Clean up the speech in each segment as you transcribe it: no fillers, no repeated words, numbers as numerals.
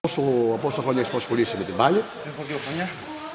Πόσο χρόνια έχεις ασχολήσει με την πάλη? Έχω 2 χρόνια.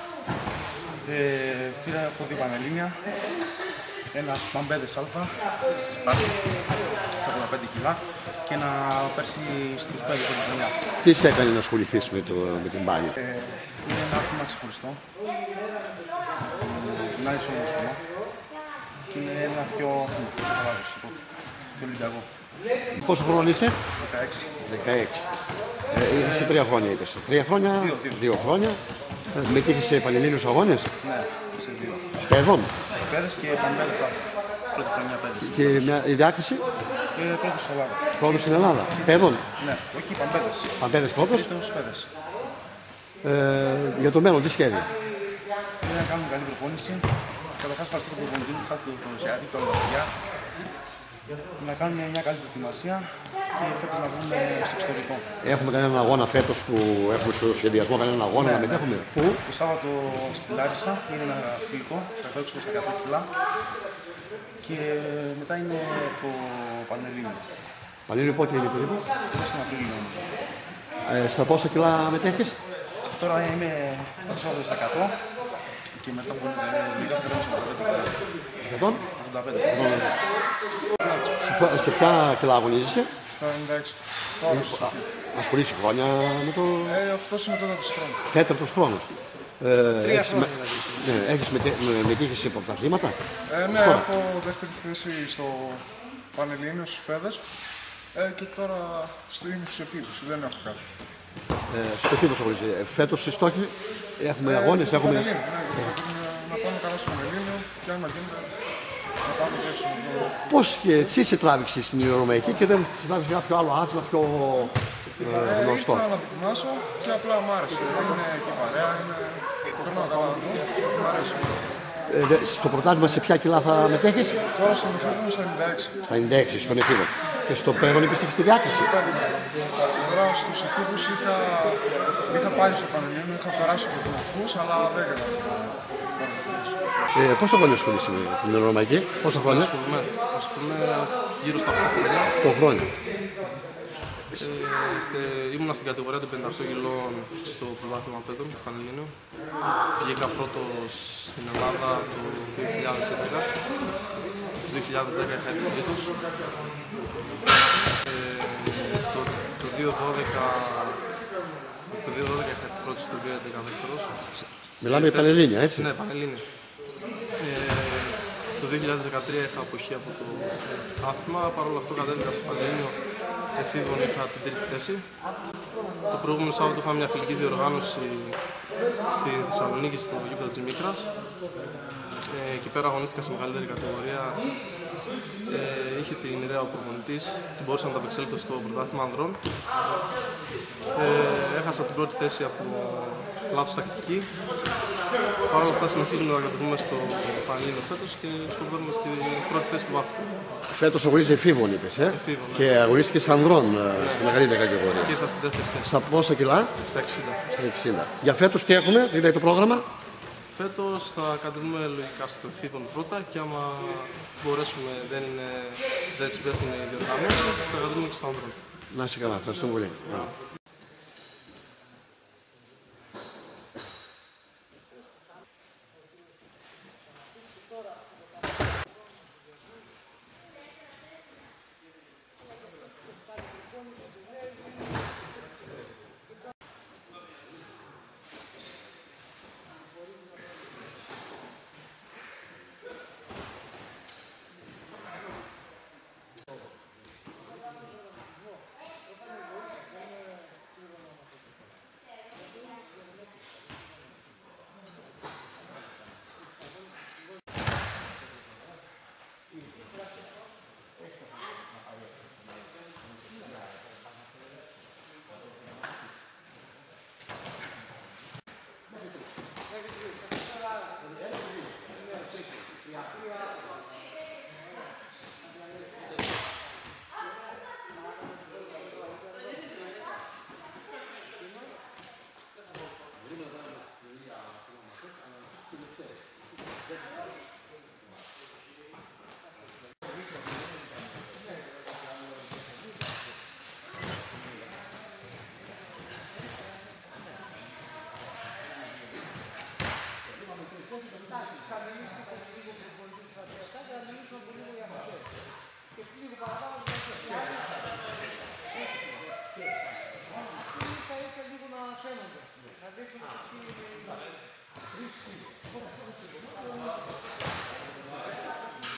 Έχω 2 πανελλήνια. Ένα στους Παμπέδες Α, στη Σπάρτη, στα 85 κιλά, και ένα πέρσι στους 5 χρόνια. Τι σε έκανε να ασχοληθείς με την πάλη? Είναι ένα άθλημα ξεχωριστό. Τουλάχιστον στο όμω σώμα. Και είναι ένα πιο χαλάρος, πιο Ολυμπιακό. Πόσο χρόνο είσαι? 16. 16. Είσαι 3 χρόνια, είπες. 3 χρόνια, 2 χρόνια. Μετήχες σε πανελλήνιους αγώνες? Ναι, σε 2. Παιδών. Πέδες και Παμπέδες Α. Πρώτη χρονιά πέδες. Και η διάκριση? Πρώτος στην Ελλάδα. Πρώτος στην Ελλάδα. Παιδών. Ναι, όχι Παμπέδες. Παμπέδες πρώτος. Τρίτος πέδες. Για το μέλλον, τι σχέδια? Είναι να κάνουμε καλή προπόνηση. Καταρχάς ευχαριστώ τον προπονητή μου, Στάθη του Φρονοσιάτη, τον Λαβριά. Να κάνουμε μια καλή προετοιμασία και φέτος να βγούμε στο εξωτερικό. Έχουμε κανέναν αγώνα φέτος που έχουμε στο σχεδιασμό, κανέναν αγώνα να μετέχουμε? Πού? Το Σάββατο στη Λάρισα είναι ένα φιλικό, θα παίξουμε στα 100 κιλά. Και μετά είναι το Πανελλήνιο. Πανελλήνιο πότε είναι περίπου? Είναι στον Απρίλιο όμως. Στα πόσα κιλά μετέχεις? Τώρα είμαι στα 100 και μετά που είναι λίγα θα κάνουμε στα 85. Σε ποια κιλά αγωνίζεσαι? Στα 96. Ασχολείσαι χρόνια με το... Αυτός είναι ο τέταρτος χρόνος. Τέταρτος χρόνος. 3 χρόνια Έχεις μετήχες σε πρωταθλήματα? Ναι, έχω δεύτερη θέση στο Πανελλήνιο στους πέδες και τώρα είμαι στους εφήβους, δεν έχω κάτι. Στους εφήβους αγωνίζεσαι. Φέτος οι στόχοι έχουμε αγώνες, έχουμε... Να πάμε καλά στο Πανελλήνιο και άμα γίνεται να πάμε και έξω. Πώς και εσύ σε τράβηξες στην Ρωμαϊκή και δεν σε τράβηξε κάποιο άλλο άθλημα πιο γνωστό? Ήθελα να δοκιμάσω και απλά μου άρεσε. Είναι και παρέα, περνάω καλά εδώ, μου αρέσει. Στο πρωτάθλημα σε ποια κιλά θα μετέχεις? Τώρα στον εφήβο είμαι στα 96. Στα 96, στον εφήβο. Και στο παιδόν είπες έχεις τη διάκριση? Τώρα στους εφήβους είχα πάει στο Πανελλήνιο, είχα περάσει από τους αλλά δεν καταφέρω. Πόσο χρόνια ασχολείσαι με την Ρωμαϊκή? Πόσα χρόνια? Ασχολούμαι γύρω στα 8 χρόνια. 8 χρόνια. Ήμουνα στην κατηγορία των 58 κιλών στο πρωτάθλημα παιδών του Πανελλήνιου. Βγήκα πρώτος στην Ελλάδα το 2011. Το 2010 είχα έρθει τρίτος. Το 2012 είχα έρθει πρώτος και το 2011 δεύτερος. Μιλάμε για Πανελλήνια, έτσι? Ναι, Πανελλήνια. Το 2013 είχα αποχή από το άθλημα, παρόλο αυτό κατέβηκα στο Πανελλήνιο εφήβων, είχα την τρίτη θέση. Το προηγούμενο Σάββατο είχαμε μια φιλική διοργάνωση στη Θεσσαλονίκη, στο γήπεδο της Μήτρας. Εκεί πέρα αγωνίστηκα σε μεγαλύτερη κατηγορία. Είχε την ιδέα ο προπονητής και μπορούσα να ανταπεξέλθω στο πρωτάθλημα ανδρών. Έχασα την πρώτη θέση από λάθος τακτική. Παρ' όλα αυτά συνεχίζουμε να κατεβούμε στο Πανελλήνιο φέτος και σκοπεύουμε στην πρώτη θέση του βάθμου. Φέτος αγωνίζεσαι εφήβων, είπες, Εφήβων, ναι. Και αγωνίστηκες ανδρών στη μεγαλύτερη κατηγορία. Και ήρθα στην δεύτερη θέση. Στα πόσα κιλά? Στα 60. Στα 60. Για φέτος τι έχουμε, τι λέει το πρόγραμμα? Φέτος θα κατεβούμε λογικά στο εφήβων πρώτα και άμα μπορέσουμε, δεν συμπέφτουν οι διοργανώσεις, θα κατεβούμε και στο ανδρών. Να είσαι καλά, ευχαριστούμε πολύ.